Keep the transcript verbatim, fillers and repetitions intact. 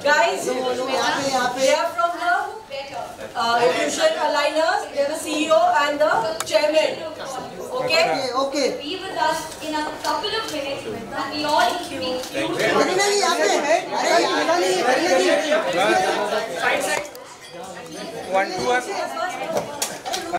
Guys, they are from the uh, Illusion Aligners. They are the C E O and the chairman. Okay? Okay, okay. Be with us in a couple of minutes and we all will be One, two,